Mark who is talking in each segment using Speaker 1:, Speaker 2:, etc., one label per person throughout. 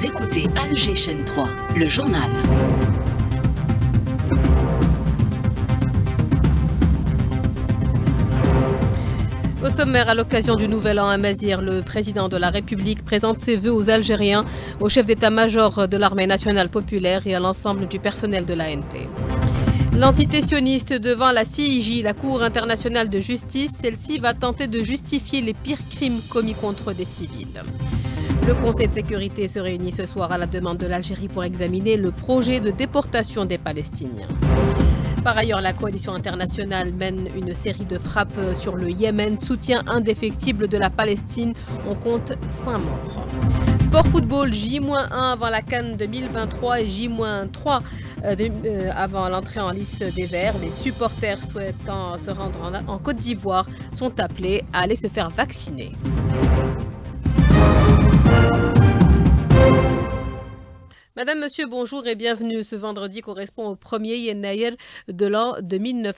Speaker 1: Vous écoutez Alger Chaîne 3, le journal.
Speaker 2: Au sommaire, à l'occasion du Nouvel An à Mazir, le président de la République présente ses vœux aux Algériens, au chef d'état-major de l'armée nationale populaire et à l'ensemble du personnel de l'ANP. L'entité sioniste devant la CIJ, la Cour internationale de justice, celle-ci va tenter de justifier les pires crimes commis contre des civils. Le Conseil de sécurité se réunit ce soir à la demande de l'Algérie pour examiner le projet de déportation des Palestiniens. Par ailleurs, la coalition internationale mène une série de frappes sur le Yémen, soutien indéfectible de la Palestine. On compte 5 morts. Sport football, J-1 avant la CAN 2023 et J-3 avant l'entrée en lice des Verts. Les supporters souhaitant se rendre en Côte d'Ivoire sont appelés à aller se faire vacciner. Madame, Monsieur, bonjour et bienvenue. Ce vendredi correspond au 1er Yennayer de l'an de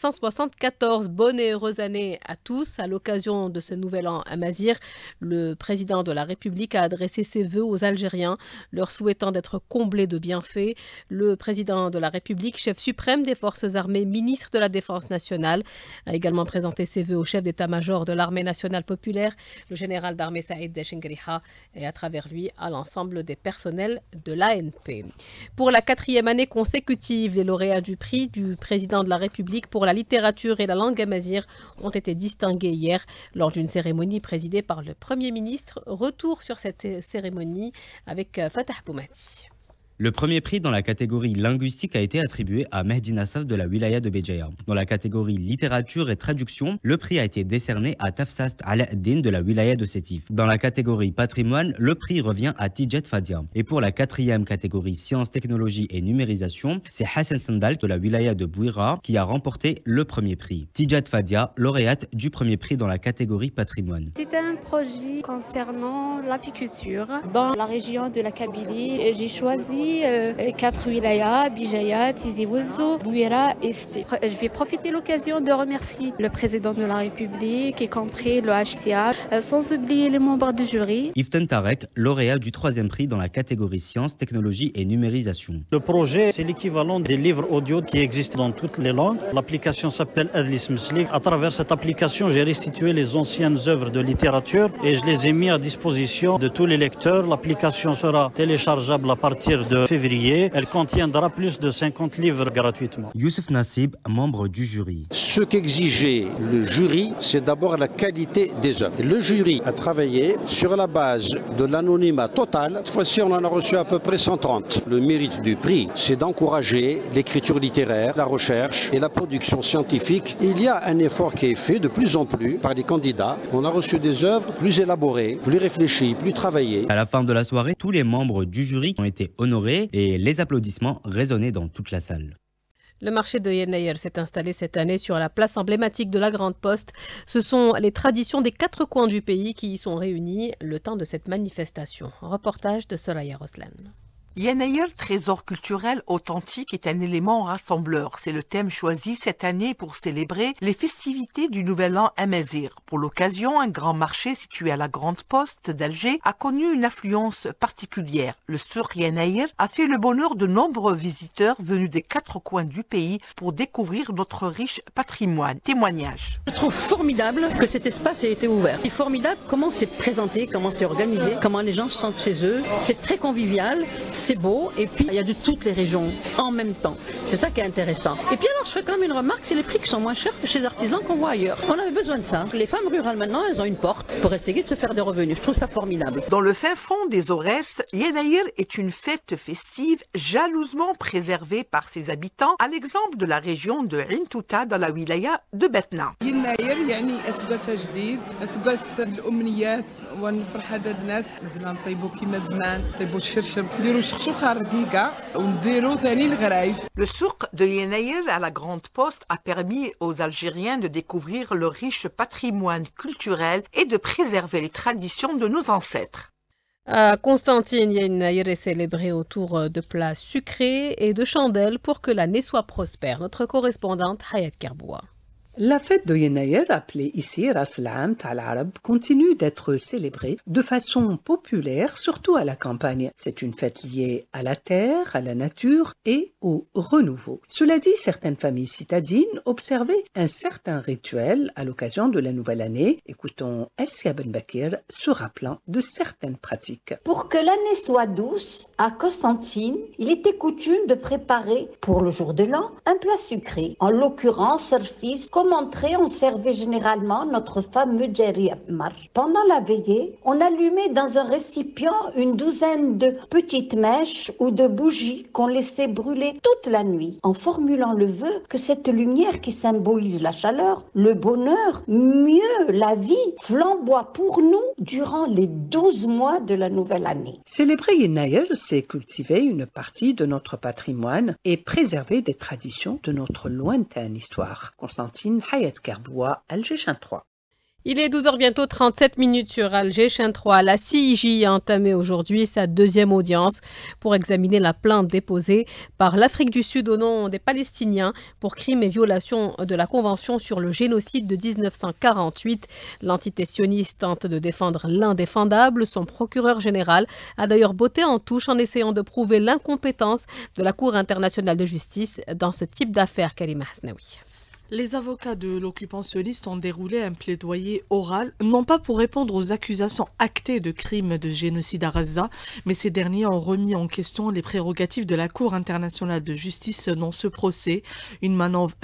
Speaker 2: 1974. Bonne et heureuse année à tous. À l'occasion de ce nouvel an à Mazir, le président de la République a adressé ses vœux aux Algériens, leur souhaitant d'être comblés de bienfaits. Le président de la République, chef suprême des forces armées, ministre de la Défense nationale, a également présenté ses vœux au chef d'état-major de l'armée nationale populaire, le général d'armée Saïd Deshengriha, et à travers lui à l'ensemble des personnels de l'ANP. Pour la 4e année consécutive, les lauréats du prix du président de la République pour la littérature et la langue amazigh ont été distingués hier lors d'une cérémonie présidée par le Premier ministre. Retour sur cette cérémonie avec Fatah Boumati.
Speaker 3: Le premier prix dans la catégorie linguistique a été attribué à Mehdi Nassaf de la wilaya de Béjaïa. Dans la catégorie littérature et traduction, le prix a été décerné à Tafsast Al-Din de la wilaya de Sétif. Dans la catégorie patrimoine, le prix revient à Tijet Fadia. Et pour la 4e catégorie sciences, technologie et numérisation, c'est Hassan Sandal de la wilaya de Bouira qui a remporté le premier prix. Tijet Fadia, lauréate du premier prix dans la catégorie patrimoine.
Speaker 4: C'est un projet concernant l'apiculture dans la région de la Kabylie. J'ai choisi 4 wilayas, Bijaya, Tizi Ouzou, Bouira et Sté. Je vais profiter de l'occasion de remercier le président de la République, y compris le HCA, sans oublier les membres du jury.
Speaker 3: Iften Tarek, lauréat du 3e prix dans la catégorie sciences, technologie et numérisation.
Speaker 5: Le projet, c'est l'équivalent des livres audio qui existent dans toutes les langues. L'application s'appelle Adlis Meslik. À travers cette application, j'ai restitué les anciennes œuvres de littérature et je les ai mis à disposition de tous les lecteurs. L'application sera téléchargeable à partir de février. Elle contiendra plus de 50 livres gratuitement.
Speaker 3: Youssef Nassib, membre du jury.
Speaker 6: Ce qu'exigeait le jury, c'est d'abord la qualité des œuvres. Le jury a travaillé sur la base de l'anonymat total. Cette fois-ci, on en a reçu à peu près 130. Le mérite du prix, c'est d'encourager l'écriture littéraire, la recherche et la production scientifique. Il y a un effort qui est fait de plus en plus par les candidats. On a reçu des œuvres plus élaborées, plus réfléchies, plus travaillées.
Speaker 3: À la fin de la soirée, tous les membres du jury ont été honorés et les applaudissements résonnaient dans toute la salle.
Speaker 2: Le marché de Yennayer s'est installé cette année sur la place emblématique de la Grande Poste. Ce sont les traditions des 4 coins du pays qui y sont réunies le temps de cette manifestation. Reportage de Soraya Roslan.
Speaker 7: Yennayer, trésor culturel authentique, est un élément rassembleur. C'est le thème choisi cette année pour célébrer les festivités du Nouvel An à Mazir. Pour l'occasion, un grand marché situé à la Grande Poste d'Alger a connu une affluence particulière. Le Souk Yennayer a fait le bonheur de nombreux visiteurs venus des 4 coins du pays pour découvrir notre riche patrimoine. Témoignage.
Speaker 8: Je trouve formidable que cet espace ait été ouvert. C'est formidable comment c'est présenté, comment c'est organisé, comment les gens se sentent chez eux. C'est très convivial. C'est beau, et puis il y a de toutes les régions en même temps. C'est ça qui est intéressant. Et puis alors, je fais quand même une remarque, c'est les prix qui sont moins chers que chez les artisans qu'on voit ailleurs. On avait besoin de ça. Les femmes rurales maintenant, elles ont une porte pour essayer de se faire des revenus. Je trouve ça formidable.
Speaker 7: Dans le fin fond des Aurès, Yennayer est une fête festive jalousement préservée par ses habitants, à l'exemple de la région de Intouta dans la wilaya de Betna. Le souk de Yennayer à la Grande Poste a permis aux Algériens de découvrir le riche patrimoine culturel et de préserver les traditions de nos ancêtres.
Speaker 2: À Constantine, Yennayer est célébré autour de plats sucrés et de chandelles pour que l'année soit prospère. Notre correspondante Hayat Kerboua.
Speaker 9: La fête de Yenayer, appelée ici Ras al-Am Tal Arab, continue d'être célébrée de façon populaire, surtout à la campagne. C'est une fête liée à la terre, à la nature et au renouveau. Cela dit, certaines familles citadines observaient un certain rituel à l'occasion de la nouvelle année. Écoutons Assia Ben Bakir se rappelant de certaines pratiques.
Speaker 10: Pour que l'année soit douce, à Constantine, il était coutume de préparer, pour le jour de l'an, un plat sucré. En l'occurrence, Serfis. Comme entrée, on servait généralement notre fameux Jerry Mar. Pendant la veillée, on allumait dans un récipient une douzaine de petites mèches ou de bougies qu'on laissait brûler toute la nuit, en formulant le vœu que cette lumière qui symbolise la chaleur, le bonheur, mieux la vie, flamboie pour nous durant les 12 mois de la nouvelle année.
Speaker 9: Célébrer Yenayer, c'est cultiver une partie de notre patrimoine et préserver des traditions de notre lointaine histoire. Constantine Hayat Kerboua, Alger Chaîne 3.
Speaker 2: Il est 12h bientôt 37 minutes sur Alger Chaîne 3. La CIJ a entamé aujourd'hui sa deuxième audience pour examiner la plainte déposée par l'Afrique du Sud au nom des Palestiniens pour crimes et violations de la Convention sur le génocide de 1948. L'entité sioniste tente de défendre l'indéfendable. Son procureur général a d'ailleurs botté en touche en essayant de prouver l'incompétence de la Cour internationale de justice dans ce type d'affaires. Karima Hasnaoui.
Speaker 11: Les avocats de l'occupant sioniste ont déroulé un plaidoyer oral, non pas pour répondre aux accusations actées de crimes de génocide à Gaza, mais ces derniers ont remis en question les prérogatives de la Cour internationale de justice dans ce procès. Une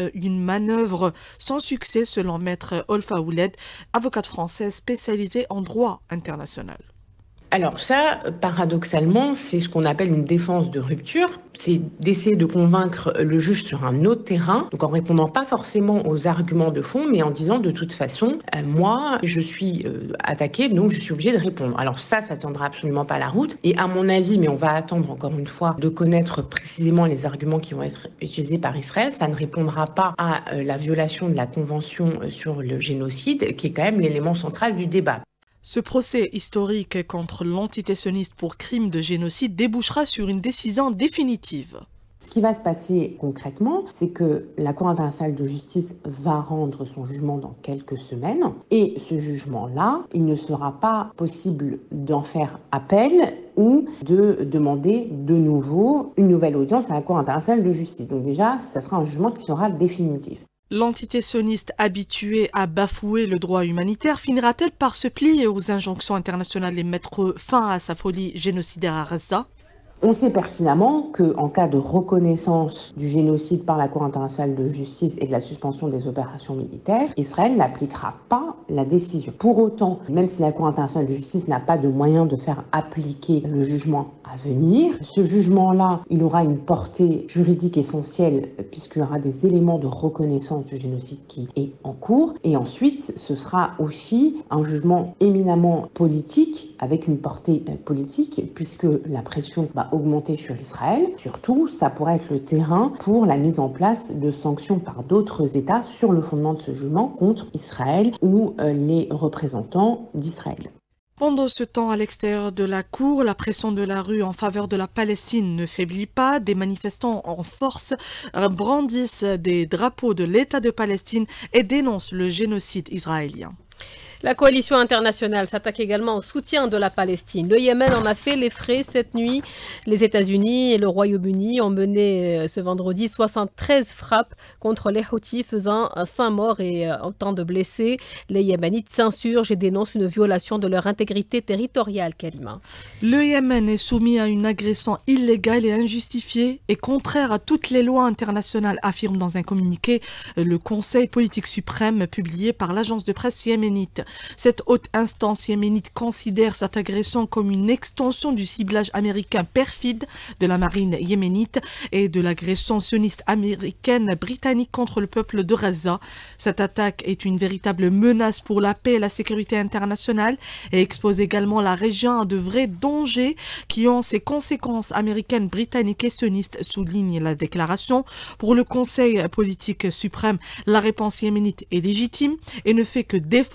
Speaker 11: manœuvre sans succès selon maître Olfa Ouled, avocate française spécialisée en droit international.
Speaker 12: Alors ça, paradoxalement, c'est ce qu'on appelle une défense de rupture. C'est d'essayer de convaincre le juge sur un autre terrain, donc en répondant pas forcément aux arguments de fond, mais en disant de toute façon, moi, je suis attaqué, donc je suis obligé de répondre. Alors ça tiendra absolument pas la route. Et à mon avis, mais on va attendre encore une fois de connaître précisément les arguments qui vont être utilisés par Israël, ça ne répondra pas à la violation de la Convention sur le génocide, qui est quand même l'élément central du débat.
Speaker 11: Ce procès historique contre l'entité sioniste pour crime de génocide débouchera sur une décision définitive.
Speaker 12: Ce qui va se passer concrètement, c'est que la Cour internationale de justice va rendre son jugement dans quelques semaines. Et ce jugement-là, il ne sera pas possible d'en faire appel ou de demander de nouveau une nouvelle audience à la Cour internationale de justice. Donc déjà, ça sera un jugement qui sera définitif.
Speaker 11: L'entité sioniste habituée à bafouer le droit humanitaire finira-t-elle par se plier aux injonctions internationales et mettre fin à sa folie génocidaire à Gaza ?
Speaker 12: On sait pertinemment qu'en cas de reconnaissance du génocide par la Cour internationale de justice et de la suspension des opérations militaires, Israël n'appliquera pas la décision. Pour autant, même si la Cour internationale de justice n'a pas de moyen de faire appliquer le jugement à venir, ce jugement-là, il aura une portée juridique essentielle puisqu'il y aura des éléments de reconnaissance du génocide qui est en cours. Et ensuite, ce sera aussi un jugement éminemment politique avec une portée politique puisque la pression va augmenter sur Israël. Surtout, ça pourrait être le terrain pour la mise en place de sanctions par d'autres États sur le fondement de ce jugement contre Israël ou les représentants d'Israël.
Speaker 11: Pendant ce temps, à l'extérieur de la cour, la pression de la rue en faveur de la Palestine ne faiblit pas. Des manifestants en force brandissent des drapeaux de l'État de Palestine et dénoncent le génocide israélien.
Speaker 2: La coalition internationale s'attaque également au soutien de la Palestine. Le Yémen en a fait les frais cette nuit. Les États-Unis et le Royaume-Uni ont mené ce vendredi 73 frappes contre les Houthis, faisant 5 morts et autant de blessés. Les Yéménites s'insurgent et dénoncent une violation de leur intégrité territoriale. Karima.
Speaker 11: Le Yémen est soumis à une agression illégale et injustifiée et contraire à toutes les lois internationales, affirme dans un communiqué le Conseil politique suprême publié par l'agence de presse yéménite. Cette haute instance yéménite considère cette agression comme une extension du ciblage américain perfide de la marine yéménite et de l'agression sioniste américaine britannique contre le peuple de Gaza. Cette attaque est une véritable menace pour la paix et la sécurité internationale et expose également la région à de vrais dangers qui ont ses conséquences américaines, britanniques et sionistes, souligne la déclaration. Pour le Conseil politique suprême, la réponse yéménite est légitime et ne fait que défendre sa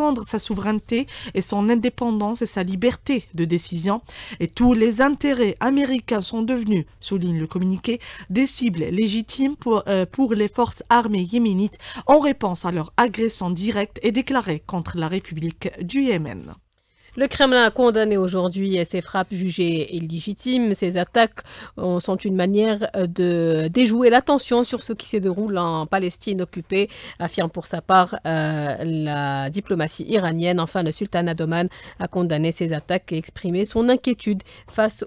Speaker 11: souveraineté et son indépendance et sa liberté de décision. Et tous les intérêts américains sont devenus, souligne le communiqué, des cibles légitimes pour les forces armées yéménites en réponse à leur agression directe et déclarée contre la République du Yémen.
Speaker 2: Le Kremlin a condamné aujourd'hui ces frappes jugées illégitimes. Ces attaques sont une manière de déjouer l'attention sur ce qui se déroule en Palestine occupée, affirme pour sa part la diplomatie iranienne. Enfin, le sultanat d'Oman a condamné ces attaques et exprimé son inquiétude face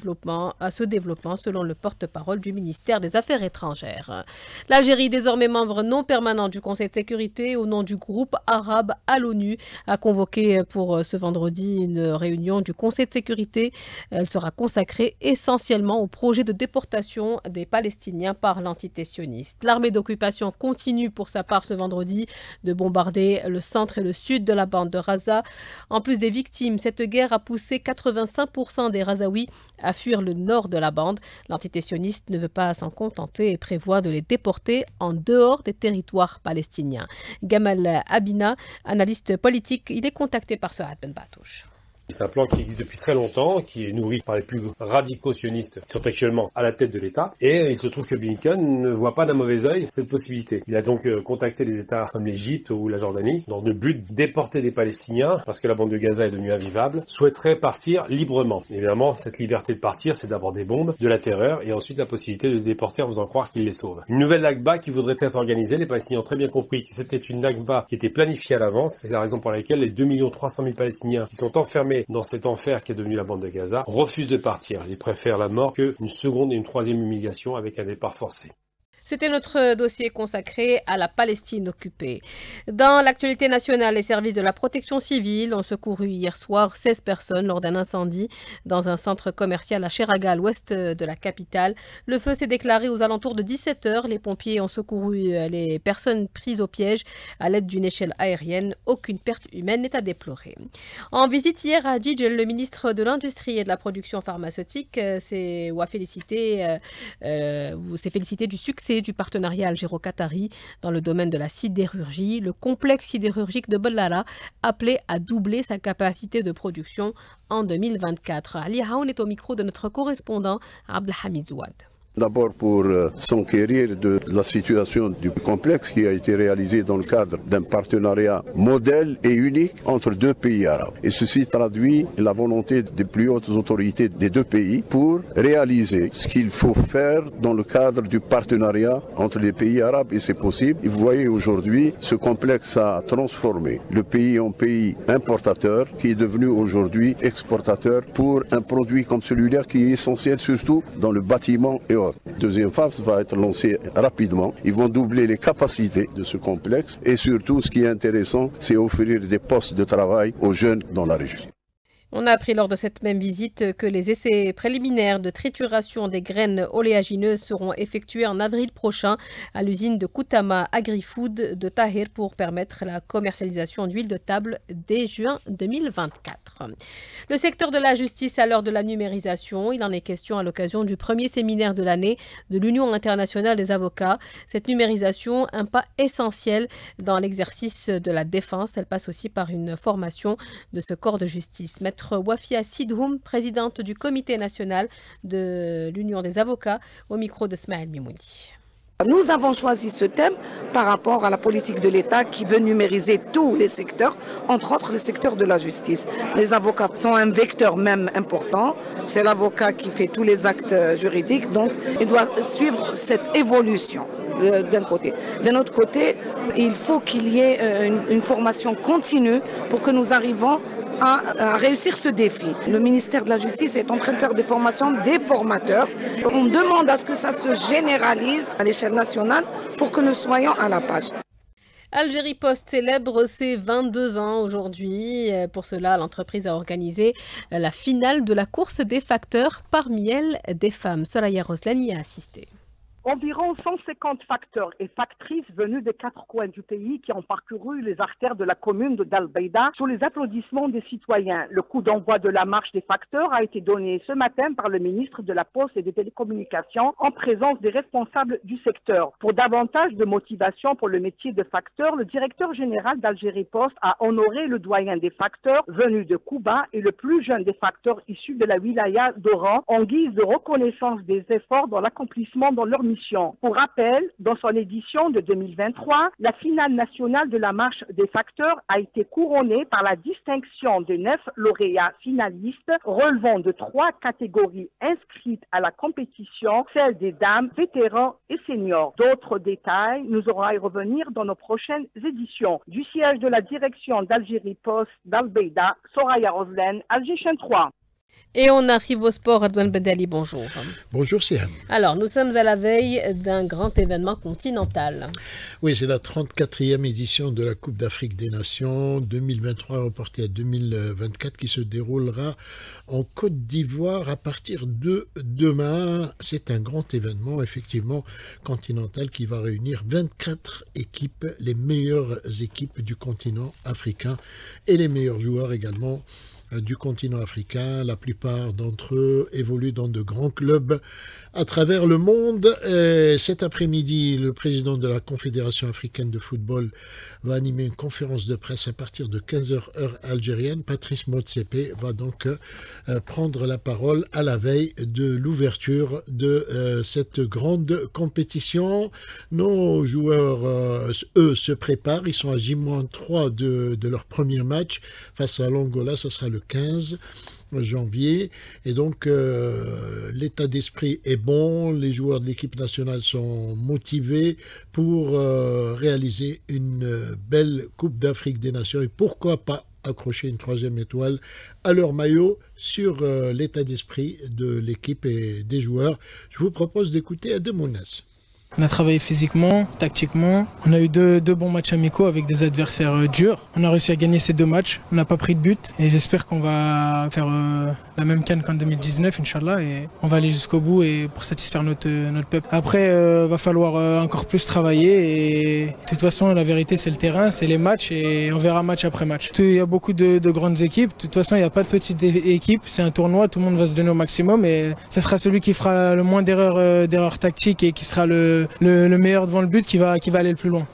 Speaker 2: à ce développement, selon le porte-parole du ministère des Affaires étrangères. L'Algérie, désormais membre non permanent du Conseil de sécurité au nom du groupe arabe à l'ONU, a convoqué pour ce vendredi une réunion du Conseil de sécurité. Elle sera consacrée essentiellement au projet de déportation des Palestiniens par l'entité sioniste. L'armée d'occupation continue pour sa part ce vendredi de bombarder le centre et le sud de la bande de Gaza. En plus des victimes, cette guerre a poussé 85% des Gazaouis à fuir le nord de la bande. L'entité sioniste ne veut pas s'en contenter et prévoit de les déporter en dehors des territoires palestiniens. Gamal Abina, analyste politique, il est contacté par Sohad Ben Batou.
Speaker 13: C'est un plan qui existe depuis très longtemps, qui est nourri par les plus radicaux sionistes qui sont actuellement à la tête de l'État. Et il se trouve que Blinken ne voit pas d'un mauvais œil cette possibilité. Il a donc contacté les États comme l'Égypte ou la Jordanie dans le but de déporter des Palestiniens, parce que la bande de Gaza est devenue invivable, souhaiteraient partir librement. Évidemment, cette liberté de partir, c'est d'abord des bombes, de la terreur, et ensuite la possibilité de les déporter en faisant croire qu'ils les sauvent. Une nouvelle Nakba qui voudrait être organisée, les Palestiniens ont très bien compris que c'était une Nakba qui était planifiée à l'avance. C'est la raison pour laquelle les 2 300 000 Palestiniens qui sont enfermés dans cet enfer qui est devenu la bande de Gaza, refusent de partir. Ils préfèrent la mort qu'une seconde et une troisième humiliation avec un départ forcé.
Speaker 2: C'était notre dossier consacré à la Palestine occupée. Dans l'actualité nationale, les services de la protection civile ont secouru hier soir 16 personnes lors d'un incendie dans un centre commercial à Cheraga, à l'ouest de la capitale. Le feu s'est déclaré aux alentours de 17h. Les pompiers ont secouru les personnes prises au piège à l'aide d'une échelle aérienne. Aucune perte humaine n'est à déplorer. En visite hier à Djidjel, le ministre de l'Industrie et de la Production pharmaceutique s'est félicité du succès du partenariat algéro-qatari dans le domaine de la sidérurgie. Le complexe sidérurgique de Bellara appelé à doubler sa capacité de production en 2024. Ali Haoun est au micro de notre correspondant Abdelhamid Zouad.
Speaker 14: D'abord pour s'enquérir de la situation du complexe qui a été réalisé dans le cadre d'un partenariat modèle et unique entre deux pays arabes. Et ceci traduit la volonté des plus hautes autorités des deux pays pour réaliser ce qu'il faut faire dans le cadre du partenariat entre les pays arabes, et c'est possible. Et vous voyez aujourd'hui, ce complexe a transformé le pays en pays importateur qui est devenu aujourd'hui exportateur pour un produit comme celui-là qui est essentiel surtout dans le bâtiment et autres. Deuxième phase va être lancée rapidement. Ils vont doubler les capacités de ce complexe et surtout ce qui est intéressant, c'est offrir des postes de travail aux jeunes dans la région.
Speaker 2: On a appris lors de cette même visite que les essais préliminaires de trituration des graines oléagineuses seront effectués en avril prochain à l'usine de Koutama Agri-Food de Tahir pour permettre la commercialisation d'huile de table dès juin 2024. Le secteur de la justice à l'heure de la numérisation, il en est question à l'occasion du premier séminaire de l'année de l'Union internationale des avocats. Cette numérisation, un pas essentiel dans l'exercice de la défense. Elle passe aussi par une formation de ce corps de justice. Maître Wafia Sidhoum, présidente du comité national de l'Union des avocats, au micro de Smaël Mimouni.
Speaker 15: Nous avons choisi ce thème par rapport à la politique de l'État qui veut numériser tous les secteurs, entre autres le secteur de la justice. Les avocats sont un vecteur même important. C'est l'avocat qui fait tous les actes juridiques, donc il doit suivre cette évolution d'un côté. D'un autre côté, il faut qu'il y ait une formation continue pour que nous arrivions à réussir ce défi. Le ministère de la Justice est en train de faire des formations des formateurs. On demande à ce que ça se généralise à l'échelle nationale pour que nous soyons à la page.
Speaker 2: Algérie Post célèbre ses 22 ans aujourd'hui. Pour cela, l'entreprise a organisé la finale de la course des facteurs. Parmi elles, des femmes. Soraya Roslani y a assisté.
Speaker 16: Environ 150 facteurs et factrices venus des 4 coins du pays qui ont parcouru les artères de la commune de Dal-Beida sous les applaudissements des citoyens. Le coup d'envoi de la marche des facteurs a été donné ce matin par le ministre de la Poste et des Télécommunications en présence des responsables du secteur. Pour davantage de motivation pour le métier de facteur, le directeur général d'Algérie Post a honoré le doyen des facteurs venu de Cuba et le plus jeune des facteurs issus de la wilaya d'Oran en guise de reconnaissance des efforts dans l'accomplissement de leur mission. Pour rappel, dans son édition de 2023, la finale nationale de la marche des facteurs a été couronnée par la distinction de 9 lauréats finalistes relevant de 3 catégories inscrites à la compétition, celle des dames, vétérans et seniors. D'autres détails, nous aurons à y revenir dans nos prochaines éditions. Du siège de la direction d'Algérie Post d'Al-Beida, Soraya Roslen, Alger Chaîne 3.
Speaker 2: Et on arrive au sport. Adouane Bendali, bonjour.
Speaker 17: Bonjour Siam.
Speaker 2: Alors, nous sommes à la veille d'un grand événement continental.
Speaker 17: Oui, c'est la 34e édition de la Coupe d'Afrique des Nations 2023 reportée à 2024 qui se déroulera en Côte d'Ivoire à partir de demain. C'est un grand événement, effectivement, continental qui va réunir 24 équipes, les meilleures équipes du continent africain et les meilleurs joueurs également du continent africain. La plupart d'entre eux évoluent dans de grands clubs à travers le monde. Et cet après-midi, le président de la Confédération africaine de football va animer une conférence de presse à partir de 15h heure algérienne. Patrice Motsepe va donc prendre la parole à la veille de l'ouverture de cette grande compétition. Nos joueurs, eux, se préparent. Ils sont à J-3 de leur premier match face à l'Angola. Ça sera le 15 janvier. Et donc, l'état d'esprit est bon. Les joueurs de l'équipe nationale sont motivés pour réaliser une belle Coupe d'Afrique des Nations. Et pourquoi pas accrocher une 3e étoile à leur maillot sur l'état d'esprit de l'équipe et des joueurs. Je vous propose d'écouter Ademounas.
Speaker 18: On a travaillé physiquement, tactiquement. On a eu deux bons matchs amicaux avec des adversaires durs. On a réussi à gagner ces 2 matchs. On n'a pas pris de but. Et j'espère qu'on va faire la même CAN qu'en 2019, Inch'Allah. Et on va aller jusqu'au bout et pour satisfaire notre peuple. Après, va falloir encore plus travailler. Et de toute façon, la vérité, c'est le terrain, c'est les matchs. Et on verra match après match. Il y a beaucoup de grandes équipes. De toute façon, il n'y a pas de petites équipes. C'est un tournoi. Tout le monde va se donner au maximum. Et ce sera celui qui fera le moins d'erreurs tactiques et qui sera le meilleur devant le but qui va aller le plus loin.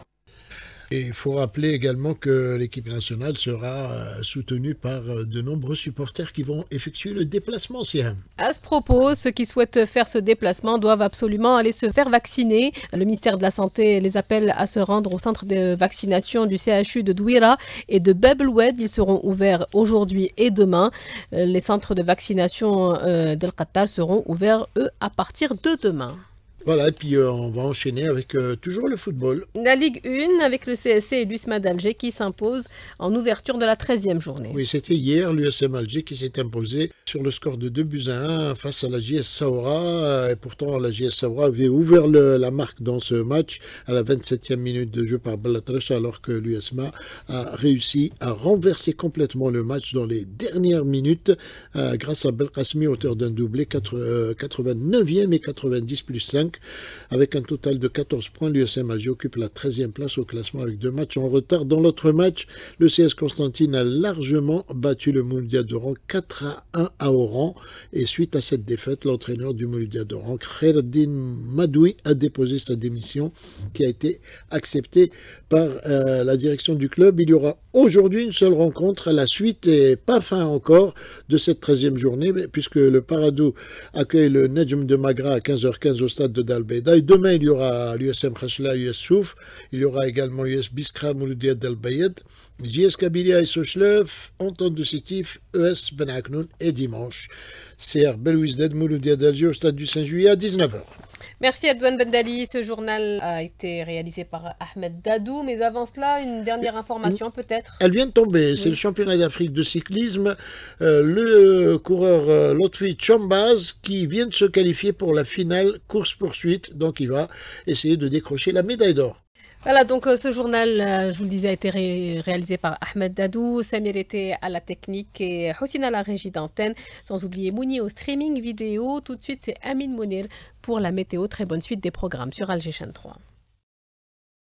Speaker 17: Et il faut rappeler également que l'équipe nationale sera soutenue par de nombreux supporters qui vont effectuer le déplacement, Siam.
Speaker 2: À ce propos, ceux qui souhaitent faire ce déplacement doivent absolument aller se faire vacciner. Le ministère de la Santé les appelle à se rendre au centre de vaccination du CHU de Douira et de Bebelwed. Ils seront ouverts aujourd'hui et demain. Les centres de vaccination d'El Qatar seront ouverts, eux, à partir de demain.
Speaker 17: Voilà, et puis on va enchaîner avec toujours le football.
Speaker 2: La Ligue 1 avec le CSC et l'USMA d'Alger qui s'imposent en ouverture de la 13e journée.
Speaker 17: Oui, c'était hier l'USM Alger qui s'est imposé sur le score de 2-1 face à la JS Saoura. Et pourtant, la JS Saoura avait ouvert la marque dans ce match à la 27e minute de jeu par Balatrache, alors que l'USMA a réussi à renverser complètement le match dans les dernières minutes grâce à Belkacemi, auteur d'un doublé 89e et 90 plus 5. Avec un total de 14 points, l'USM Alger occupe la 13e place au classement avec 2 matchs en retard. Dans l'autre match, le CS Constantine a largement battu le Mouloudia d'Oran 4-1 à Oran. Et suite à cette défaite, l'entraîneur du Mouloudia d'Oran, Khaireddine Madoui, a déposé sa démission qui a été acceptée par la direction du club. Il y aura aujourd'hui une seule rencontre à la suite et pas fin encore de cette 13e journée puisque le Paradou accueille le Nejm de Magra à 15h15 au stade de Dal-Beida. Et demain, il y aura l'USM Khachla, US Souf. Il y aura également US Biskra, Mouloudia Dal-Bayed, JS Kabylia et Sochlev, Entente de Sétif, ES Ben Aknoun et dimanche, CR Belouizdad, Mouloudia d'Alger au stade du 5 juillet à 19h.
Speaker 2: Merci Adouane Bendali. Ce journal a été réalisé par Ahmed Dadou. Mais avant cela, une dernière information peut-être.
Speaker 17: Elle vient de tomber. C'est le championnat d'Afrique de cyclisme. Le coureur Lotfi Chambaz qui vient de se qualifier pour la finale course-poursuite. Donc il va essayer de décrocher la médaille d'or.
Speaker 2: Voilà, donc ce journal, je vous le disais, a été réalisé par Ahmed Dadou, Samir était à la technique et Houssine à la régie d'antenne, sans oublier Mouni au streaming vidéo. Tout de suite, c'est Amine Mounir pour la météo. Très bonne suite des programmes sur Alger Chaîne 3.